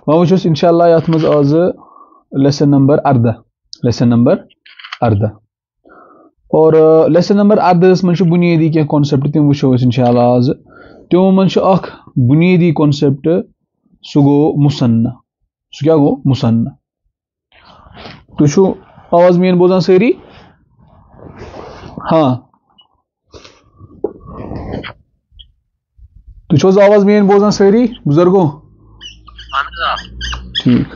وۄنۍ وٕچھو أسۍ اِنشاء اللہ یَتھ منٛز آز لیسن نمبر 14 اور لیسن نمبر 14 منٛز چھُ بُنیٲدی کینٛہہ کانسیپٹ تِم وٕچھو أسۍ اِنشاء اللہ آز تِمو منٛز چھُ اکھ بُنیٲدی کانسیپٹ سُہ گوٚو مُصنّع سُہ کیٛاہ گوٚو مُصنّع تُہۍ چھُو آواز میٲنۍ بوزان سٲری ہاں تُہۍ چھِو حظ آواز میٲنۍ بوزان سٲری بُزرگو ٹھیٖک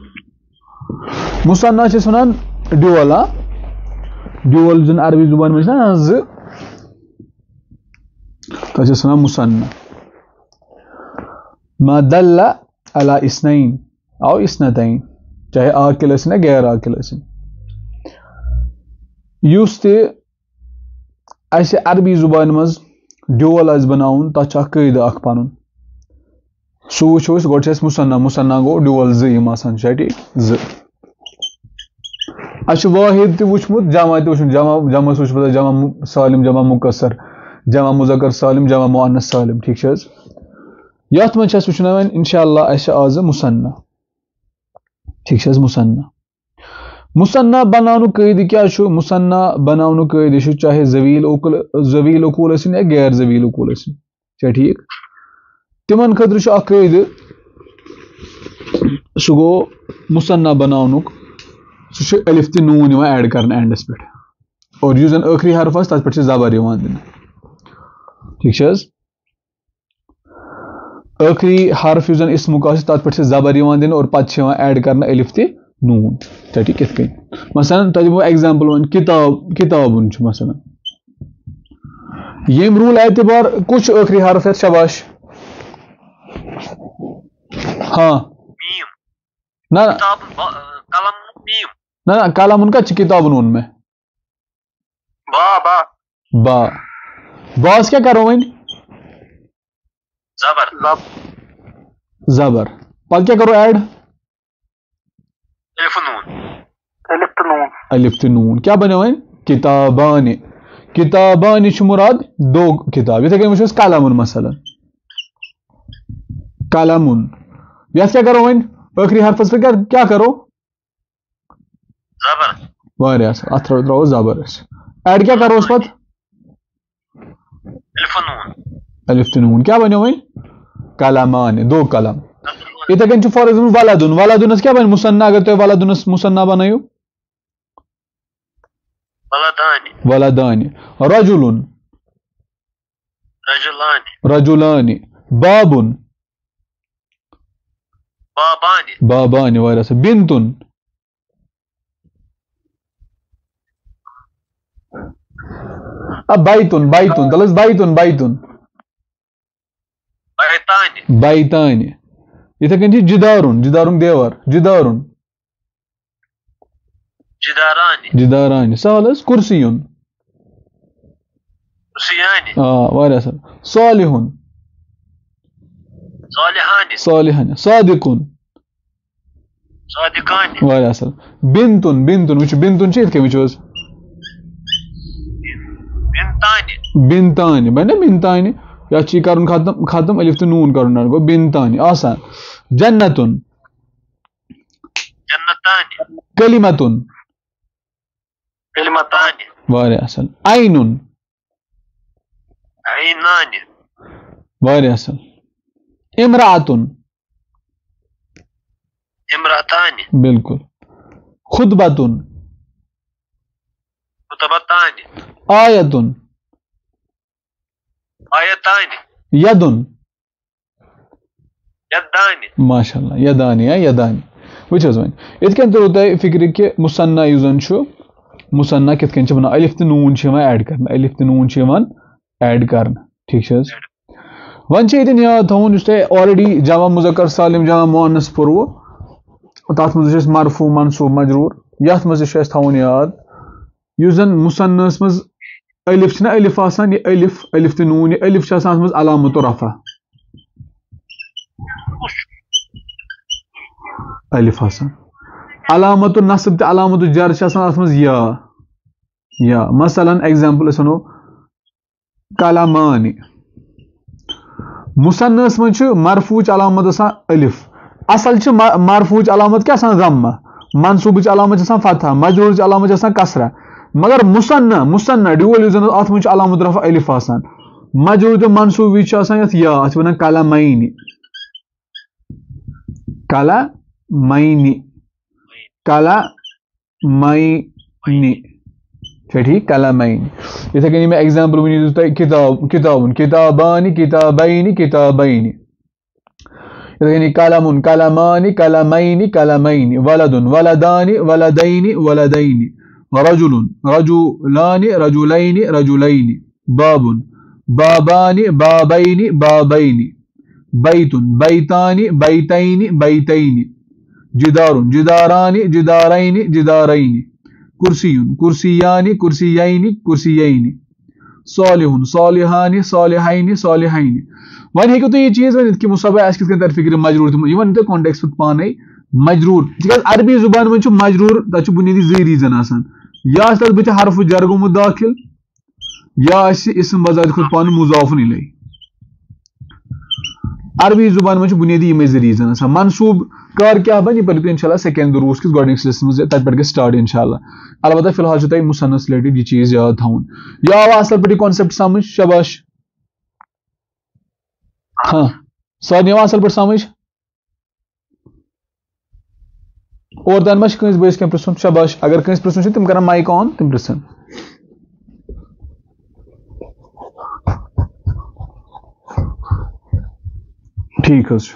مُصنّع چھِ أسۍ وَنان ڈیوَل ڈیوَل زَن عربی زُبانہِ منٛز چھِ نا زٕ تَتھ چھِ أسۍ وَنان مُصنّع ما دل علی اثنین او اثنتین چاہے عاقل ٲسِنۍ یا غیر عاقل ٲسِنۍ یُس تہِ اَسہِ عربی زُبانہِ منٛز ڈیوَل آسہِ بَناوُن تَتھ چھُ اکھ قٲیدٕ اکھ پَنُن سُہ وٕچھو أسۍ گۄڈٕ چھُ اَسہِ مُصنّع گوٚو ڈیوَل زٕ یِم آسان چھِ ٹھیٖک زٕ اَسہِ چھُ واحد تہِ وٕچھمُت جمع تہِ وٕچھمُت جمعس وٕچھمُت اَسہِ جمع سالم جمع مُقصر جمع مُذکر سالم جمع مؤنث سالم ٹھیٖک چھِ حظ یَتھ منٛز چھِ اَسہِ وٕچھناوان اِنشاء اللہ اَسہِ آزٕ مُصنّع ٹھیٖک چھِ حظ مُصنّع بَناونُک قٲیدٕ کیٛاہ چھُ مُصنّع بَناونُک قٲیدٕ چھُ چاہے زویٖل اوقوٗل ٲسِنۍ یا غیر زویٖل اوقوٗل ٲسِنۍ چھا ٹھیٖک تِمن خٲطرٕ چھُ اکھ قٲیدٕ سُہ گوٚو مُصنّع بَناونُک سُہ چھُ الف تہِ نوٗن یِوان ایڈ کرنہٕ اینڈس پٮ۪ٹھ اور یُس زن ٲخری حرف آسہِ تَتھ پٮ۪ٹھ چھِ زبر یِوان دِنہٕ ٹھیٖک چھِ حظ ٲخری حرف یُس زن اِسمُک آسہِ تَتھ پٮ۪ٹھ چھِ زبر یِوان دِنہٕ اور پتہٕ چھِ یِوان ایڈ کرنہٕ الف تہِ نوٗن چھا ٹھیٖک کِتھ کٔنۍ مثلاً تۄہہِ دِمو ایگزامپل وۄنۍ کِتابُن چھُ مثلاً ییٚمہِ روٗل اعتبار کُس چھُ ٲخری حرف یَتھ شاباش ہاں نہ قلمُن کَتہِ چھُ کِتابُن ووٚن مےٚ باس کیٛاہ کرو وۄنۍ زبر پتہٕ کیٛاہ کرو ایڈ الف تہٕ نوٗن کیٛاہ بنیو وۄنۍ کِتابانہِ چھُ مُراد دو کِتاب یِتھٕے کٔنۍ وٕچھو أسۍ قلمُن مثلاً قلمُن یَتھ کیٛاہ کرو وۄنۍ ٲخری حرفس پٮ۪ٹھ کیٛاہ کرو واریاہ اَصٕل اَتھ ترٛاوو زبر أسۍ ایڈ کیٛاہ کروس پتہٕ الف تہٕ نوٗن کیٛاہ بنیو وۄنۍ قلمانہِ دو قلم یِتھٕے کٔنۍ چھُ فار ایگزامپل ولدُنس کیٛاہ بنہِ مُصنّع اگر تُہۍ ولدُنس مُصنّع بنٲیِو ولدانہِ رجُلانہِ بابُن بابانہِ واریاہ اَصٕل بِنتُن بیتُن تَلہٕ حظ بیتانہِ یِتھٕے کٔنۍ چھِ جِدارُن دیوار جِدارانہِ سہل حظ کُرسِیُن آ واریاہ اَصٕل صالِحُن صادِقُن واریاہ اَصٕل بِنتُن وٕچھو بِنتُن چھِ یِتھ کٔنۍ وٕچھو حظ بِنتانہِ بَنہِ نا بِنتانہِ یَتھ چھِ یہِ کَرُن ختم الف تہٕ نوٗن کَرُن گوٚو بِنتانہِ آسان جنتُن کٔلِمتُن واریاہ اَصٕل عینُن واریاہ اَصٕل اِمراتُن بالکل خُطبتُن آیتُن یدُن ماشاء اللہ یدانہِ وٕچھ حظ وۄنۍ یِتھ کٔنۍ تُلو تۄہہِ فِکرِ کہِ مُصنّع یُس زن چھُ مُصنّع کِتھ کٔنۍ چھِ بنان الف تہٕ نوٗن چھِ یِوان ایڈ کرنہٕ ٹھیٖک چھِ حظ وۄنۍ چھِ ییٚتٮ۪ن یاد تھاوُن یُس تۄہہِ آلریڈی جمع مُذکر سالم جمع مؤنث پوٚروٕ تَتھ منٛز چھُ اَسہِ مرفوٗع منصوٗب مجروٗر یَتھ منٛز تہِ چھُ اَسہِ تھاوُن یاد یُس زن مُصنّعس منٛز الف چھِنہ الف آسان یہِ الف تہٕ نوٗن یہِ الف چھِ آسان اَتھ منٛز علامتُ رفع الف آسان علامتُ نصب تہٕ علامتُ جر چھِ آسان اَتھ منٛز یا مثلاً ایگزامپل أسۍ وَنو قلمانہِ مُصنّعس منٛز چھُ مرفوٗعٕچ علامت آسان الف اصل چھ مرفوع علامت کیا آسان ضمہ منصوبچ علامت آسان فتحہ مجرورچ علامت آسان کسرہ مگر مصنع ڈیول یُس زن اتھ منٛز چھُ علامت رفع الف آسان مجرور تہٕ منصوب وِز چھُ آسان یتھ یا اتھ چھِ ونان قلمین ٹھیک قلمین یتھے کٔنی میں ایگزامپل ؤنِو تۄہہِ کِتابن کِتابان کِتابین کِتابین یتھے کٔنی قلمن قلمان قلمین قلمین ولدن ولدان ولدین ولدین رجل رجلان رجلین رجلین باب بابان بابین بابین بیت بیتان بیتین بیتین جدار جداران جدارین جدارین کرسی کرسیان کرسیین کرسیین صالح صالحان صالحین صالحین وۄنۍ ہیٚکِو تُہۍ یہِ چیٖز ؤنِتھ کہِ مُصبح اَسہِ کِتھ کٔنۍ تَرِ فِکرِ مجروٗر تہِ یہِ وَنہِ تۄہہِ کانٹیکسٹ پانے مجروٗر تِکیٛازِ عربی زُبانہِ منٛز چھُ مجروٗر تَتھ چھُ بُنیٲدی زٕ ریٖزن آسان یا آسہِ تَتھ بٕتھِ حرفہٕ جر گوٚمُت دٲخِل یا آسہِ اسم بذات خود پانہٕ مضافun الیہ عربی زُبانہِ منٛز چھُ بُنیٲدی یِمے زٕ ریٖزن آسان منصوٗب کر کیٛاہ بنہِ یہِ پٔرِو تُہۍ انشاء اللہ سیکنڈ دروٗس کِس گۄڈنِکِس لیسنس منٛز تَتہِ پٮ۪ٹھ گژھِ سٹارٹ انشاء اللہ البتہ فی الحال چھُ تۄہہِ مُصنَس رِلیٹڈ یہِ چیٖز یاد تھاوُن یہِ آوا اصل پٲٹھۍ یہِ کانسیپٹ سمجھ شاباش ہاں سارنٕے آوا اصل پٲٹھۍ سمجھ اور تانۍ ما چھُ کٲنٛسہِ بٲیِس کینٛہہ پرژھُن شاباش اگر کٲنٛسہِ پرژھُن چھُ تِم کرن مایک آن تِم پرژھن ٹھیک حظ چھُ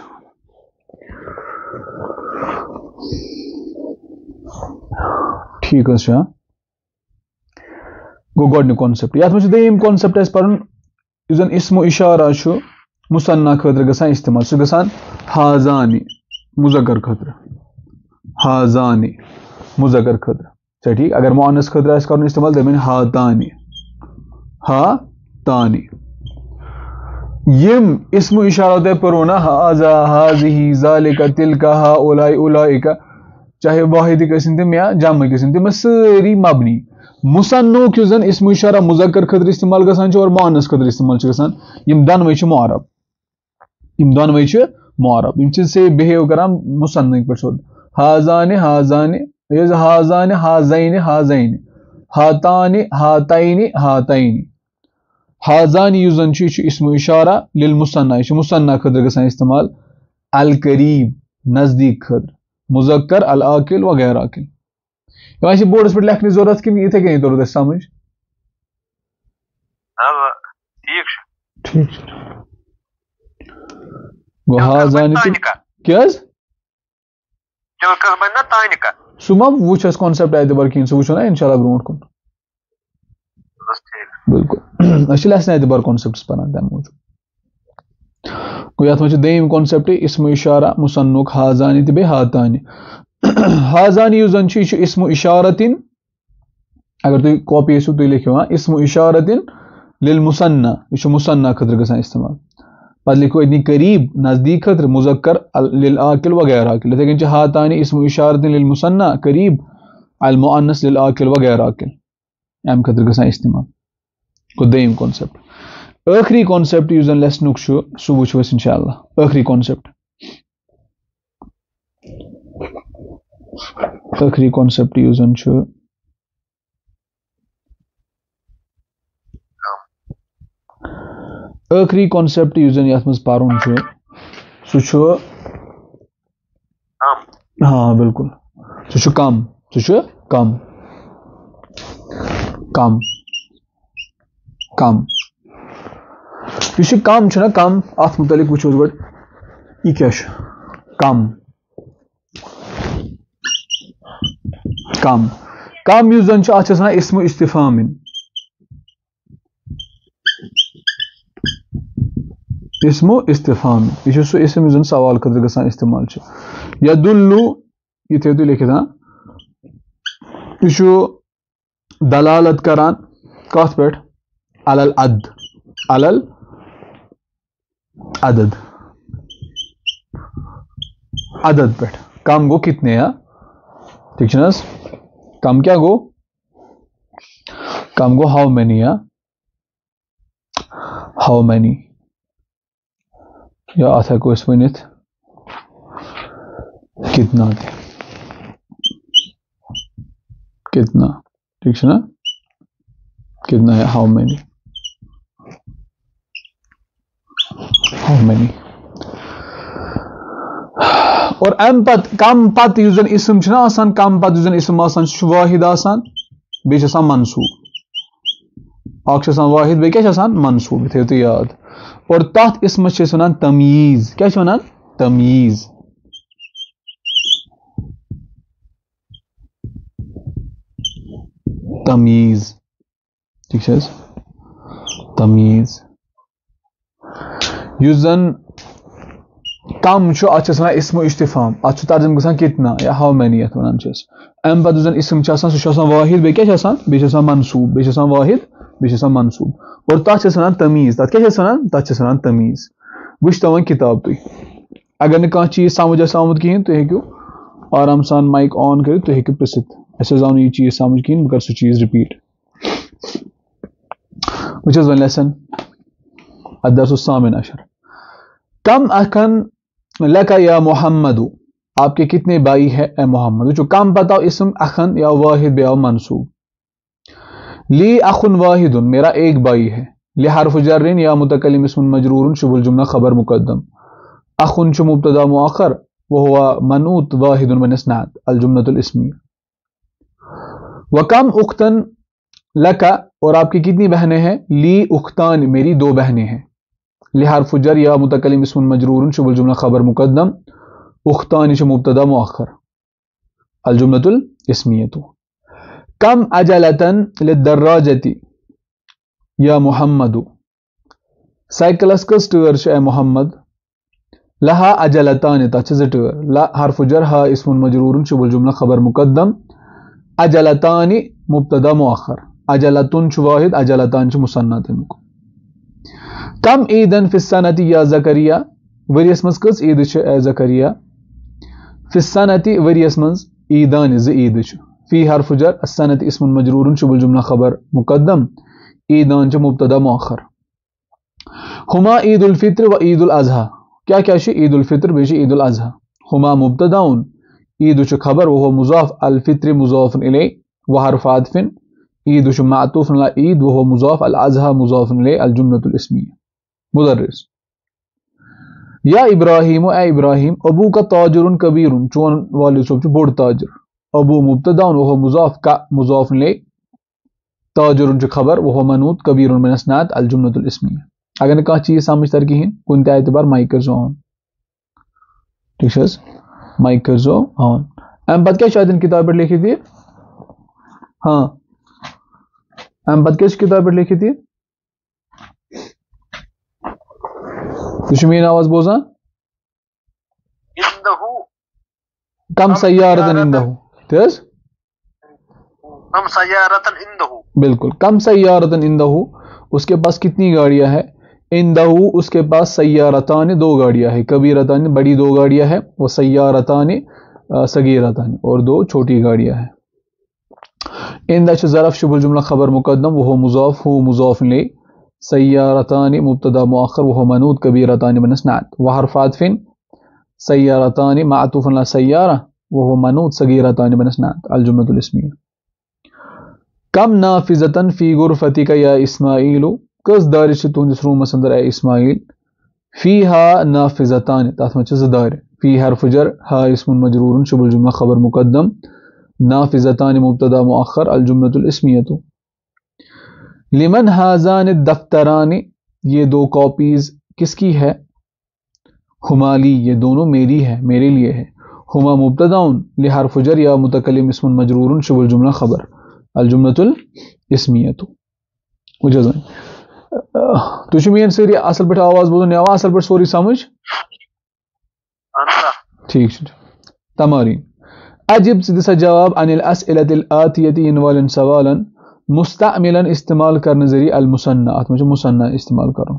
ٹھیک حظ چھُ ہاں گوٚو گۄڈنیُک کانسیپٹ یتھ منٛز چھُ دوٚیِم کانسیپٹ اَسہِ پَرُن یُس زن اسمو اشارہ چھُ مُصنع خٲطرٕ گژھان استعمال سُہ گژھان ہازانہِ مُذکر خٲطرٕ ہازانہِ مُذکر خٲطرٕ چھا ٹھیک اگر مؤنث خٲطرٕ آسہِ کرُن استعمال تیٚلہِ بنہِ ہاتانہِ ہاتانہِ یِم اسمو اشارہ تۄہہِ پٔرو نا ہازا ہازِہی ذالِکا تِلکا ہاؤلاے اولائکا چاہے واحدٕکۍ ٲسِن تِم یا جمعٕکۍ ٲسِن تِم ٲسۍ سٲری مبنی مُصنعُک یُس زن اسمو اشارہ مُذکر خٲطرٕ استعمال گژھان چھُ اور مؤنث خٲطرٕ استعمال چھُ گژھان یِم دۄنوے چھِ معرب یِم چھِ سیم بِہیو کران مُصنعٕکۍ پٲٹھۍ سیوٚد ہازانہِ ہازانہِ ہازانہِ ہازینہِ ہازینہِ ہاتانہِ ہاتینہِ ہاتینہِ ہازانہِ یُس زن چھُ یہِ چھُ اسمو اشارہ للمُصنع یہِ چھُ مُصنع خٲطرٕ گژھان استعمال القریب نزدیٖک خٲطرٕ مُذکر العاقل وغیرہ عاقل یِم آسہِ بورڈس پٮ۪ٹھ لیکھنٕچ ضروٗرت کِنہٕ یِتھے کٔنی توٚر اَسہِ سمجھ ٹھیک چھُ گوٚو ہازانہِ کیٛاہ حظ سُہ ما وٕچھ اَسہِ کانسیپٹ اعتبار کِہیٖنۍ سُہ وٕچھو نا انشاء اللہ برونٛٹھ کُن بالکل أسۍ چھِ لیسن اعتبار کانسیپٹس پران تَمہِ موٗجوٗب گوٚو یتھ منٛز چھُ دوٚیِم کانسیپٹ اسمو اشارہ مُصنعُک ہازانہِ تہٕ بیٚیہِ ہاتانہِ ہازانہِ یُس زن چھُ یہِ چھُ اسمو اشارتن اگر تُہۍ کاپی ٲسِو تُہۍ لیکھِو اسمو اشارتن للمُصنع یہِ چھُ مُصنع خٲطرٕ گژھان استعمال پتہٕ لیکھو اتنی قریب نزدیٖک خٲطرٕ مُذکر للعاقل وغیرہ عاقل یِتھے کٔنۍ چھِ ہاتانہِ اسمو اشارتن للمُصنع قریب المؤنث للعاقل وغیرہ عاقل امہِ خٲطرٕ گژھان استعمال گوٚو دوٚیِم کانسیپٹ ٲخری کانسیپٹ یُس زن لیسنُک چھُ سُہ وٕچھو أسۍ انشاء اللہ ٲخری کانسیپٹ یُس زن چھُ ٲخری کانسیپٹ یُس زن یتھ منٛز پرُن چھُ سُہ چھُ ہاں بالکل سُہ چھُ کم یُس یہِ کم چھُنہ کم اتھ متعلق وٕچھو أسۍ گۄڈٕ یہِ کیٛاہ چھُ کم یُس زن چھُ اتھ چھِ آسان اسمو استفہامن اسمو استفہام یہِ چھُ سُہ اسم یُس زن سوال خٲطرٕ گژھان استعمال چھُ یدُلُّ یہِ تھٲیِو تُہۍ لیکھِتھ یہِ چھُ دلالت کران کتھ پٮ۪ٹھ علل عدد پٮ۪ٹھ کم گوٚو کتنے ٹھیک چھُ نہ حظ کم کیٛاہ گوٚو کم گوٚو ہاو مینی یا اتھ ہٮ۪کو أسۍ ؤنِتھ کتنا دے کتنا ٹھیک ہے نا کتنا ہے ہاؤ مینی اور ام پت کم پت یُس زن اسم چھُنہ آسان کم پت یُس زن اسم آسان سُہ چھُ واحد آسان بیٚیہِ چھُ آسان منصوب اکھ چھُ آسان واحد بیٚیہِ کیاہ چھُ آسان منصوب یہِ تھٲیِو تُہۍ یاد اور تتھ اسمس چھِ أسۍ وَنان تمیٖز کیاہ چھِ وَنان تمیٖز تمیٖز ٹھیک چھِ حظ تمیٖز یُس زن کم چھُ اتھ چھِ أسۍ وَنان اسمُ استفہام اتھ چھُ ترجمہٕ گژھان کتنا یا ہاو مینی یتھ وَنان چھِ أسۍ امہِ پتہٕ یُس زن اسم چھُ آسان سُہ چھُ آسان واحد بیٚیہِ کیاہ چھُ آسان بیٚیہِ چھُ آسان منصوب بیٚیہِ چھُ آسان واحد بیٚیہِ چھُ آسان منصوب اور تتھ چھِ أسۍ وَنان تمیٖز تتھ کیاہ چھِ أسۍ وَنان تتھ چھِ أسۍ وَنان تمیٖز وٕچھتو وۄنۍ کِتاب تُہۍ اگر نہٕ کانٛہہ چیٖز سمجھ آسہِ آمُت کِہیٖنۍ تُہۍ ہیٚکِو آرام سان مایک آن کٔرِتھ تُہۍ ہیٚکِو پرژھِتھ اَسہِ حظ آو نہٕ یہِ چیٖز سمجھ کِہیٖنۍ بہٕ کَرٕ سُہ چیٖز رِپیٖٹ وٕچھ حظ وۄنۍ لیسن الدرس الثامن عشر کم اخن لکا یا محمد آپ کے کتنے بھائی ہے اے محمد وچو کم بتاؤ اسم اخن یا واحد بے منصوب لی اخن واحد میرا ایک بھائی ہے لحرف جر یا متکلم اسم مجرور شبہ الجملہ خبر مقدم اخن چھ مبتدا مؤخر وهو منوط واحد من اسناد الجملۃ الاسمیہ وکم اختن لکا اور آپ کی کتنی بہنیں ہیں لی اختان میری دو بہنیں ہیں لحرف جر یا متکلم اسم مجرور شبہ الجملہ خبر مقدم اختان چھ مبتدا مؤخر الجملۃ الاسمیہ کم عجلتن للدراجتی یا محمد سائیکلس کس ٹٲر چھِ اے محمد لہا عجلتان تتھ چھِ زٕ ٹٲر لا حرف جر ہا اسم مجرور شبہ الجملہ خبر مقدم عجلتان مبتدا مؤخر عجلتن چھُ واحد عجلتان چھُ مُثنّا تمیُک کم عیدن فی السنۃ یا زکریہ ؤریس منٛز کٔژ عیٖدٕ چھِ اے زکریہ فی السنۃ ؤریس منٛز عیٖدان زٕ عیٖدٕ چھِ فی حرف جر السنۃ اسم مجرور شبہ الجملہ خبر مقدم عیٖدان چھِ مبتدا مؤخر ہما عید الفطر و عید الاضحیٰ کیا چھِ عید الفطر بیٚیہِ چھِ عید الاضحیٰ ہما مبتدا عید چھُ خبر وهو مضاف الفطر مضاف الیہ وحرف عطف عید چھُ معطوف علی عید وهو مضاف الاضحیٰ مضاف الیہ الجملۃ الاسمیہ مدرس یا ابراہیم اے ابراہیم ابو کا تاجر کبیر چون والد صاحب چھُ بوٚڑ تاجر ابو مبتدا وهو مضاف کا مضاف الیہ تاجر چھُ خبر وهو منوط کبیر من اسناد الجملۃ الاسمیہ اگر نہٕ کانٛہہ چیٖز سمجھ تر کِہیٖنۍ کُنہِ تہِ اعتبار مایک کٔرۍزیو آن ٹھیٖک چھِ حظ مایک کٔرۍزیو آن اَمہِ پتہٕ کیٛاہ چھُ اَتٮ۪ن کِتابہِ پٮ۪ٹھ لیکھِتھ یہِ ہاں اَمہِ پتہٕ کیٛاہ چھُ کِتابہِ پٮ۪ٹھ لیکھِتھ یہِ تُہۍ چھِو میٛٲنۍ آواز بوزان کم سیارتن اندہو تہِ حظ بالکل کم سیارتن اندہو اس کے پاس کتنی گاڑیاں ہیں اندہو اس کے پاس سیارتان دو گاڑیاں ہیں کبیرتان بڑی دو گاڑیاں ہیں وہ سیارتان صغیرتان اور دو چھوٹی گاڑیاں ہیں اندہ چھ ظرف شبہ الجملہ خبر مقدم وہ مضاف ہو مضاف لے سیارتان مبتدا مؤخر وہ منوط کبیرتان من اسناد وحرف عطف سیارتان معطوف علی سیارہ وہ منوط صغیرتان من اسناد الجملۃ الاسمیہ کم نافذتن فی غرفتک یا اسماعیل کس دارِ چھِ تُہنٛدِس روٗمس انٛدر اے اسماعیل فی ہا نافذتان تتھ منٛز چھِ زٕ دارِ فی حرف جر ہا اسم مجرور شبہ الجملہ خبر مقدم نافذتان مبتدا مؤخر الجملۃ الاسمیہ لمن ہاذان الدفتران یہ دو کاپیز کس کی ہے ہما لی یہ دونوں میری ہے میرے لیے ہے ہما مبتدا لحرف جر یا متکلم اسم مجرور شبہ الجملہ خبر الجملۃ الاسمیہ وجہ تُہۍ چھِو میٛٲنۍ سٲری اصل پٲٹھۍ آواز بوزان یِوان اصل پٲٹھۍ سورُے سمجھ ٹھیک چھُ تمارین اجب ژٕ دِ سا جواب عن الاسئلة الآتیۃ یِنہٕ والٮ۪ن سوالن مستعملن استعمال کرنہٕ ذریعہ المثنى اتھ منٛز چھُ مثنى استعمال کرُن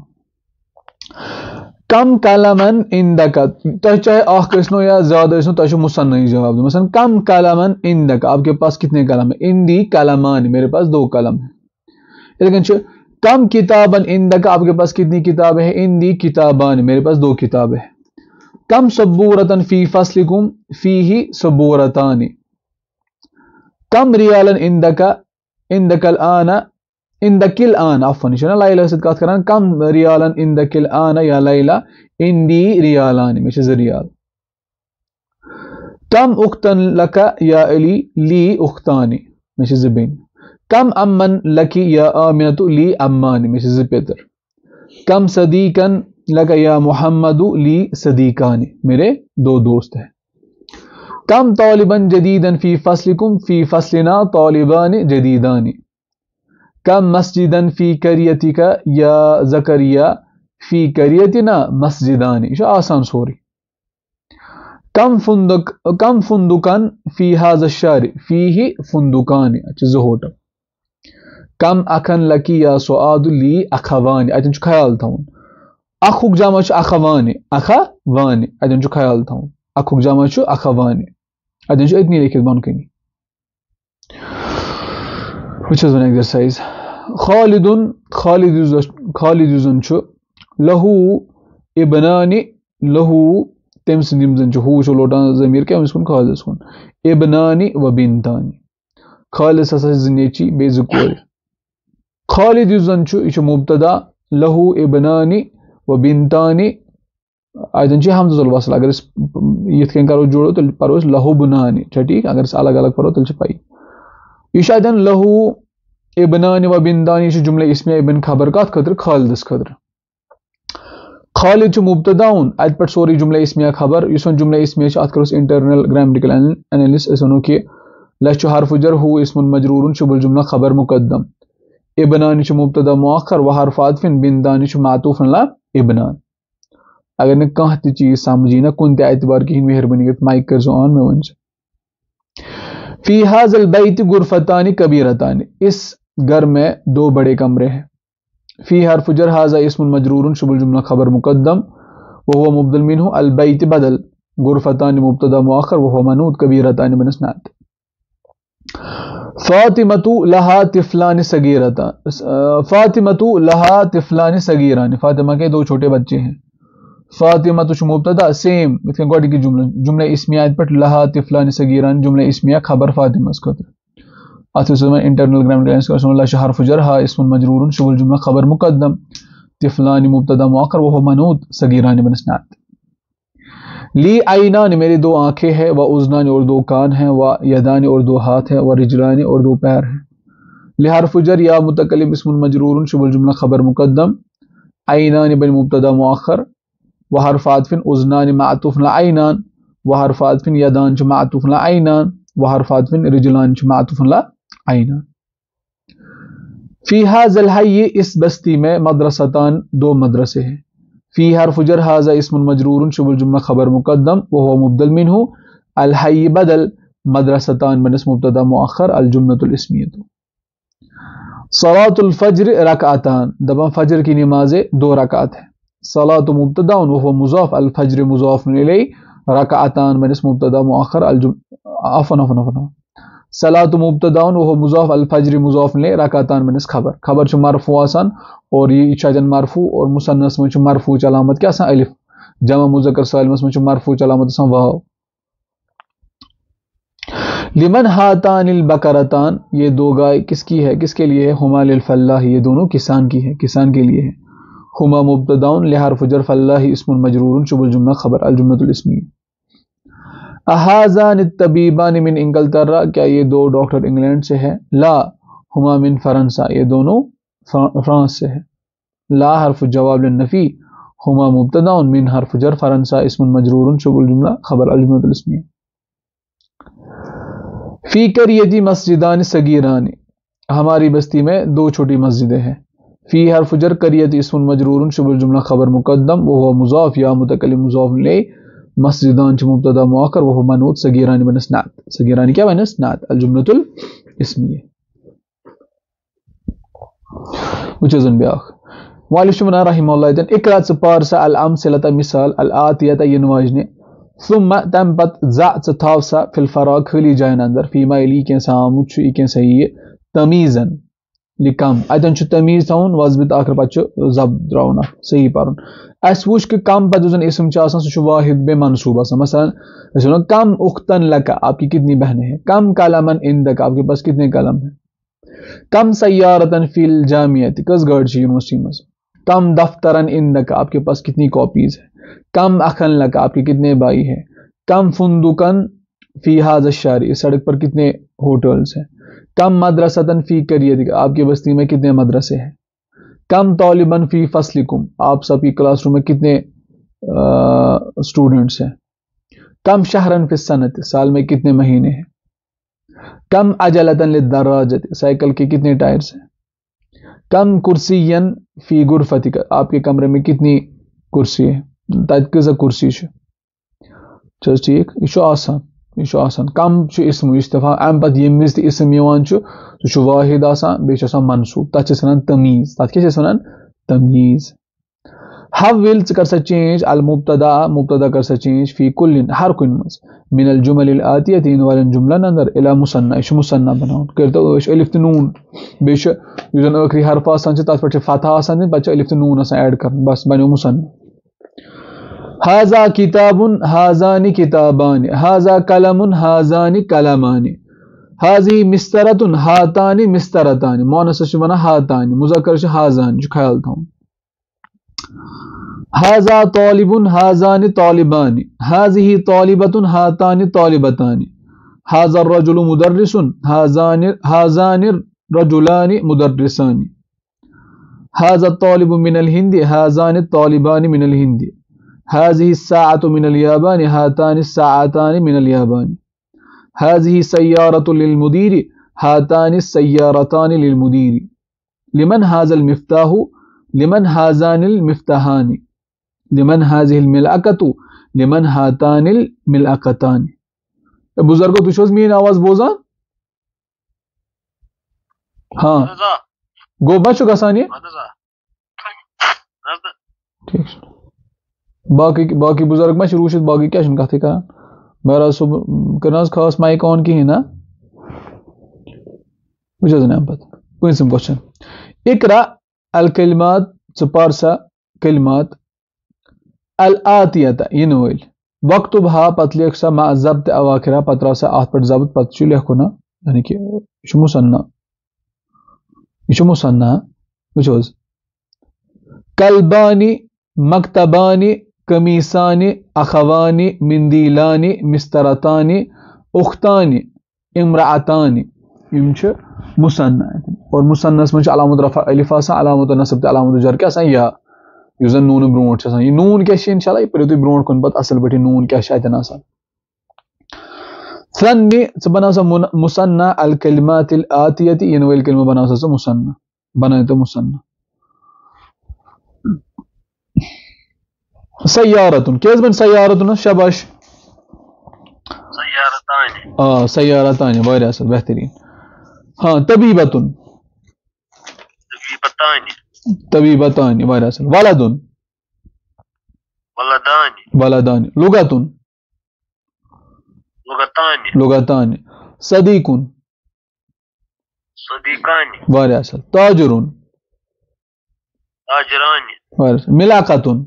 کم کلمن عندک تۄہہِ چاہے اکھ ٲسنو یا زیادٕ ٲسنو تۄہہِ چھُ مثنى جواب دِیُن مثلاً کم کلمن عندک آپ کے پاس کتنے قلم ہیں عندی قلمان میرے پاس دو قلم ہیں یِتھے کٔنۍ چھُ کم کتابن عندک آپ کے پاس کتنی کتابیں ہیں عندی کتابان میرے پاس دو کتابیں ہیں کم سبورتن فی فصلکم فیہ سبورتان کم ریالن عندک الآن عندک الآن عفوا یہ لائلہ سۭتۍ کتھ کران کم ریالن عندک الآن یا لیلہ عندی ریالان مےٚ چھِ 2 ریال کم اختن لک یا علی لی اختان مےٚ چھِ 2 بیٚنہِ کم امن لکی یا آمنۃ لی امان مےٚ چھِ 2 پیٚتٕر کم صدیقن لک یا محمد لی صدیقان میرے 2 دوست ہیں کم طالباً جدیداً فی فصلکم فی فصلنا طالبان جدیدان کم مسجداً فی قریتک یا زکریا فی قریتنا مسجدان یہ آسان سوری کم فندقن فی هذا الشہر فیہ فندقان 2 ہوٹل کم اخن لکی یا سعاد لی اخوان اتن چھُ خیال تھاوُن اخُک جمع چھُ اخوان اتن چھُ خیال تھاوُن اخُک جمع چھُ اخوان اتن چھُ اتنی لیکھِتھ بۄن کنی وٕچھ حظ وۄنۍ ایگزرسائز خالد یُس زن چھُ لہو ابنان لہو تٔمۍ سٕنٛدۍ یِم زن چھِ ہُہ چھُ لوٹان ضمیٖر کٔمِس کُن خالدس کُن ابنانی و بنتانی خالدس ہسا چھِ 2 نیٚچی بیٚیہِ 2 کورِ خالد یُس زن چھُ یہِ چھُ مبتدا لہو ابنانی و بنتانی اتن چھِ حمزۃ الوصل اگر أسۍ یِتھ کٔنۍ کرو جوڑو تیٚلہِ پرو أسۍ لہو بنانی چھا ٹھیٖک اگر أسۍ الگ الگ پرو تیٚلہِ چھِ پَیی یہ چھُ اتٮ۪ن لہو ابنان و بنتان یہ جملہ اسمیہ ابن خبر کت خاطر خالدس خاطر خالد چھُ مبتدا ات پٮ۪ٹھ سورُے جملہ اسمیہ خبر یُس وۄنۍ جملہ اسمیہ چھُ اتھ کرو انٹرنل گرامٹیکل انالسس أسۍ وَنو کہِ لَچھ چھُ حرف جر ہو اسم مجرور شبہ الجملہ خبر مقدم ابنان چھُ مبتدا مؤخر و حرف عطف بنتان چھُ معطوف علی ابنان اگر نہٕ کانٛہہ تہِ چیٖز سمجھی نہ کُنہِ تہِ اعتبار کِہیٖنۍ مہربٲنی کٔرِتھ مایک کٔرۍزیو آن مےٚ ؤنۍزِ فی هذا البیت غرفتان کبیرتان اس گھر میں 2 بڑے کمرے ہیں فی حرف جر هذا اسم مجرور شبہ الجملہ خبر مقدم وهو مبدل منه البیت بدل غرفتان مبتدا مؤخر وهو منوط کبیرتان من اسناد فاطمۃ لہا طفلان صغیرتان فاطمۃ لہا طفلان صغیران فاطمہ کے 2 چھوٹے بچے ہیں فاطمہ تو مبتدا سیم یتھ کٔنۍ گۄڈنِکہِ جملہ اسمیہ اتھ پٮ۪ٹھ لہا طفلان صغیران جملہ اسمیہ خبر فاطمہ خٲطرٕ اتھ یُس وۄنۍ انٹرنل گرامٹیکل لَچھ حرف جر ہا اسم مجرور شبہ الجملہ خبر مقدم طفلان مبتدا مؤخر وهو منوط صغیران من اسناد لی عینان میرے 2 آنکھیں ہیں و اذنان اور 2 کان ہیں و یدان اور 2 ہاتھ ہیں و رجلان اور 2 پیر ہیں لحرف جر یا متکلم اسم مجرور شبہ الجملہ خبر مقدم عینان بن مبتدا مؤخر و حرف عطف اذنان معطوف علی عینان و حرف عطف یدان معطوف علی عینان و حرف عطف رجلان معطوف علی عینان فی هذا الحی اس بستی میں مدرستان 2 مدرسے ہیں فی حرف جر هذا اسم مجرور شبہ الجملہ خبر مقدم وهو مبدل منه الحی بدل مدرستان من اسم مبتدا مؤخر الجملۃ الاسمیہ صلاۃ الفجر رکعتان دبا فجر کی نمازیں 2 رکعت ہیں صلاۃ مبتدا وهو مضاف الفجر مضاف الیہ رکعتان من اسم مبتدا مؤخر عفوا صلاۃ مبتدا وهو مضاف الفجر مضاف الیہ رکعتان من اس خبر چھُ مرفوع آسان اور یہ چھُ اتٮ۪ن مرفوع اور مصنف میں چھُ مرفوع علامت کیا آسان الف جمع مذکر سالمس میں چھُ مرفوع علامت آسان واو لمن ہاتان البقرتان یہ 2 گائے کس کی ہے کس کے لیے ہے ہما للفلاح یہ دونوں کسان کی ہے کسان کے لیے ہے ہما مبتدا لحرف جر فلاح اسم مجرور شبہ الجملہ خبر الجملۃ الاسمیہ احاذان الطبیبان من انگلترا کیا یہ 2 ڈاکٹر انگلینڈ سے ہے لا ہما من فرنسا یہ دونوں فرانس سے ہے لا حرف جواب للنفی ہما مبتدا من حرف جر فرنسا اسم مجرور شبہ الجملہ خبر الجملۃ الاسمیہ فی قریتی مسجدان صغیران ہماری بستی میں 2 چھوٹی مسجدیں ہیں فی حرف جر قریت اسم مجرور شبہ الجملہ خبر مقدم وهو مضاف یا متکلم مضاف الیہ مسجدان مبتدا مؤخر وهو منوط صغیران من اسناد صغیران کیا من اسناد الجملۃ الاسمیہ وچزن بیاکھ مؤلف چھُ ونان رحمہ اللہ تعالی اقرا ژٕ پار سا الامثلۃ مثال الآتیۃ ینہٕ واجنہِ ثم تم پت ضع ژٕ تھاو سا فی الفراغ خالی جایَن اندر فیما یلی کینٛژھا آمُت چھُ یہِ کینٛژھا یہِ تمیٖزن لکم اتن تمیز تھاؤن وضبط آخر پتہ ضبط تراؤن صحیح پرن اس وچ کہ کم پتہ زن اسم سہ واحد بے منصوب آسان مثلا کم اختن لک آپ کی کتنی بہنیں ہیں کم قلمن عندک آپ کے پاس کتنے قلم ہیں کم سیارتن فی الجامعۃ کس گاڑی یونیورسٹی میں کم دفترن عندک آپ کے پاس کتنی کاپیز ہیں کم اخن لک آپ کے کتنے بھائی ہیں کم فندقن فی هذا الشارع اس سڑک پر کتنے ہوٹلز ہیں کم مدرستن فی قریتک آپ کی بستی میں کتنے مدرسے ہیں کم طالبن فی فصلکم آپ سب کی کلاس روم میں کتنے اسٹوڈنٹس ہیں کم شہرن فی السنۃ سال میں کتنے مہینے ہیں کم عجلتن للدراجۃ سائیکل کے کتنے ٹائرز ہیں کم کرسین فی غرفتک آپ کے کمرے میں کتنی کرسی ہے تت کیسا کرسی چھ ٹھیک یہ آسان کم اسم استفہام ام پتہ یم وز اسم یوان سہ واحد آسان بیٚیہِ چھُ آسان منصوب تتھ چھِ ونان تمیز تتھ کیٛاہ چھِ ونان تمیز حول ژٕ کر سا چینج مبتدا کر سا چینج فی کلن ہر کن مز من الجمل الآتیۃ ان والن جملن اندر الی مثنى یہ مثنى بناؤن کرتو الف تو نون بیٚیہِ چھُ یُس زن ٲخری حرف آسان چھِ تتھ پٮ۪ٹھ چھِ فتح آسان دِنۍ پتہٕ چھِ الف تو نون آسان ایڈ کرُن بس بنیو مثنى هذا کتاب هذان کتابان هذا قلم هذان قلمان هذه مسطرة هاتان مسطرتان مؤنث چھِ ونان هاتان مذکر چھِ هذان چھُ خیال تھاوُن هذا طالب هذان طالبان هذه طالبة هاتان طالبتان هذا الرجل مدرس هذان الرجلان مدرسان هذا الطالب من الهند هذان الطالبان من الهند هذه الساعة من اليابان هاتان الساعتان من اليابان هذه سيارة للمدير هاتان السيارتان للمدير لمن هذا المفتاح لمن هذان المفتاحان لمن هذه الملعقة لمن هاتان الملعقتان بزرگو تو چھوز مین آواز بوزان ہاں گو بچو گسان یہ ٹھیک باقی بزرگ ما روشت باقی کیا کت کران بہرحال صبح کرنا خاص مائک آن کہین نا وچ نا پتہ پونسم کوشچن اقرا الکلمات ژپارسا کلمات الآتیۃ ین ول وقتبها پت لکھ سا مع ضبط اواخرہ پتہ ترا سا ات پہ ضبط پتہ لکھن یعنی کہ یہ مثنى وچ کلبانی مکتبانی قمیصانی اخوانی مندیلانی مسترتانی اختانی امرأتانی یم چھ مثنى اور مثنس من علامت رفع الف آسان علامت نصب تہ علامت جر کیا آسان یا یُس زن نون برونٹ چھ آسان یہ نون کیا چھ انشاءاللہ یہ پڑھو تُہۍ برونٹ کن پتہ اصل پٲٹھۍ نون کیا چھ اتن آسان ثنی ژٕ بناو سا مثنى الکلمات الآتیۃ ین وٲلۍ کلمہ بناو سا ژٕ مثنى بنٲیِو تُہۍ مثنى سیارتن کیٛاہ بن سیارتن شاباش سیارتان واریاہ اصل بہترین ہاں طبیبتن طبیبتان واریاہ اصل ولدن ولدان لغتن لغتان صدیقن واریاہ اصل تاجرن واریاہ اصل ملاقتن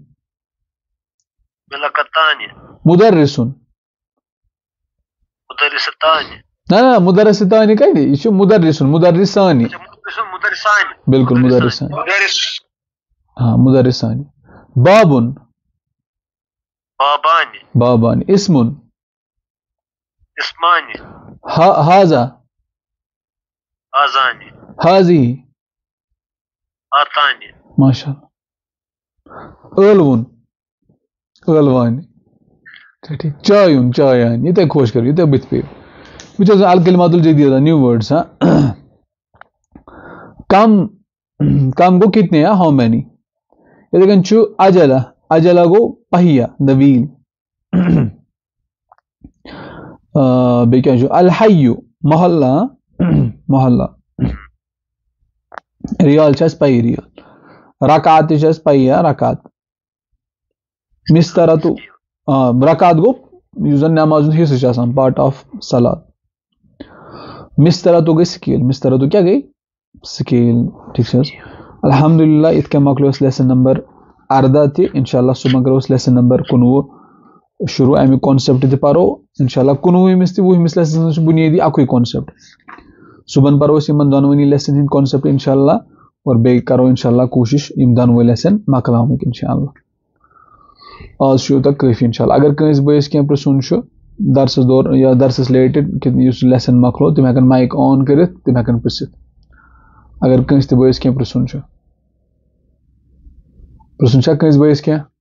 مدرسن نا مدرستانی کتہ یہ مدرسن مدرسانی بالکل مدرسانی ہاں مدرسانی بابن بابانی اسمن هذا هذه ماشاء اللہ الون الوانی چایون چایان یہ خوش کرو یہ بت پہ وچ الکلمات الجدیدہ نیو ورڈس ہاں کم گو کتنے ہیں ہاؤ مینی یہ کن اجلا اجلا گو پہیا دا ویل بیٚیہِ کیٛاہ چھُ الحی محلہ محلہ ریال چھِ اَسہِ پَیی ریال رکعت تہِ چھِ اَسہِ پَیی رکعت مسترتو رکعت گوٚو یُس زن نٮ۪ماز ہُنٛد حصہٕ چھُ آسان پارٹ آف سلاد مسترتو گٔے سکیل مسترتو کیٛاہ گٔے سکیل ٹھیک الحمدللہ اتھ کن مکلو لیسن نمبر 14 تہ انشاءاللہ صبح کرو لیسن نمبر 19 شروع امیک کانسیپٹ تہ پرو انشاءاللہ 19 تہ 20 لیسن بنیادی اکوئی کانسیپٹ صبح پرو یمن دونونی لیسن ہند کانسیپٹ انشاءاللہ اور بیٚیہِ کرو انشاءاللہ کوشش یم دونوے لیسن مکلاونٕکۍ انشاءاللہ آز چھُ یوٗتاہ کٲفی انشاءاللہ اگر کٲنٛسہِ بٲیِس کینٛہہ پرژھُن چھُ درسس دور یا درسس رِلیٹڈ یُس لیسن مکلو تِم ہٮ۪کن مایک آن کٔرِتھ تِم ہٮ۪کن پرژھِتھ اگر کٲنٛسہِ تہِ بٲیِس کینٛہہ پرژھُن چھُ پرژھُن چھا کٲنٛسہِ بٲیِس کینٛہہ